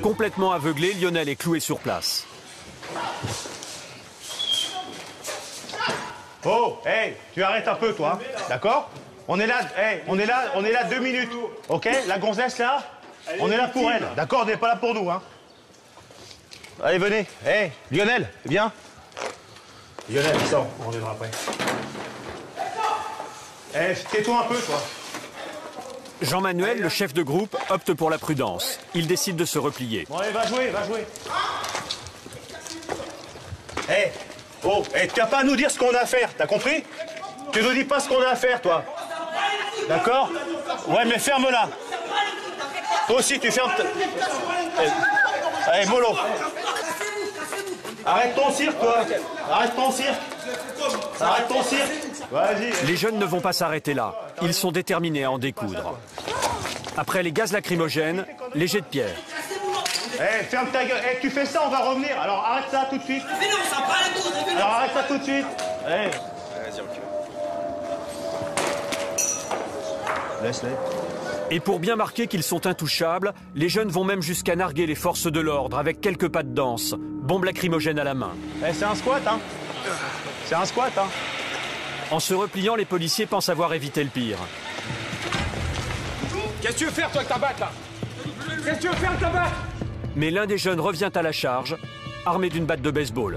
Complètement aveuglé, Lionel est cloué sur place. Oh, hey, tu arrêtes un peu, toi, d'accord? On est là, hey, on est là 2 minutes, ok? La gonzesse, là, on est là pour elle, d'accord? On n'est pas là pour nous, hein? Allez, venez. Hey, Lionel, viens. Lionel, sors, on reviendra après. Hey, tais-toi un peu, toi. Jean-Manuel, le chef de groupe, opte pour la prudence. Il décide de se replier. Bon, allez, va jouer, va jouer. Hey, oh, hey, tu n'as pas à nous dire ce qu'on a à faire, t'as compris? Tu ne nous dis pas ce qu'on a à faire, toi. D'accord? Ouais, mais ferme-la. Toi aussi, tu fermes... Allez, mollo. Arrête ton cirque, toi. Arrête ton cirque. Arrête ton cirque. Vas-y. Les jeunes ne vont pas s'arrêter là. Ils sont déterminés à en découdre. Après les gaz lacrymogènes, les jets de pierre. Eh, ferme ta gueule. Eh, tu fais ça, on va revenir. Alors arrête ça tout de suite. Alors arrête ça tout de suite. Eh. Vas-y, recule. Laisse-les. Et pour bien marquer qu'ils sont intouchables, les jeunes vont même jusqu'à narguer les forces de l'ordre avec quelques pas de danse, bombes lacrymogènes à la main. Eh, c'est un squat, hein. C'est un squat, hein. En se repliant, les policiers pensent avoir évité le pire. Qu'est-ce que tu veux faire, toi, avec ta batte, là? Qu'est-ce que tu veux faire avec ta batte? Mais l'un des jeunes revient à la charge, armé d'une batte de baseball.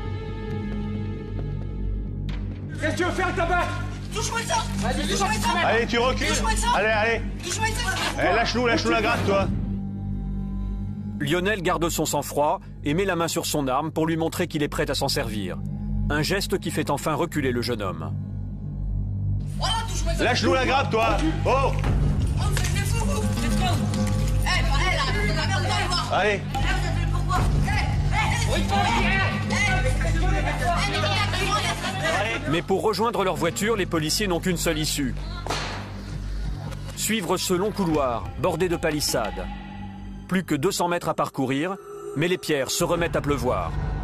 Qu'est-ce que tu veux faire avec ta batte? Touche-moi ça! Touche-moi ça! Allez, tu recules. Touche-moi ça! Allez, allez. Touche-moi ça! Eh, lâche-nous la gratte, toi. Lionel garde son sang-froid et met la main sur son arme pour lui montrer qu'il est prêt à s'en servir. Un geste qui fait enfin reculer le jeune homme. Voilà, touche-moi ça! Lâche-nous la grappe, toi. Oh. Oh, c'est fou, vous! Let's go! Eh, pareil, là! La merde, va aller voir! Allez. Eh, vous êtes venu pourquoi? Mais pour rejoindre leur voiture, les policiers n'ont qu'une seule issue. Suivre ce long couloir, bordé de palissades. Plus que 200 mètres à parcourir, mais les pierres se remettent à pleuvoir.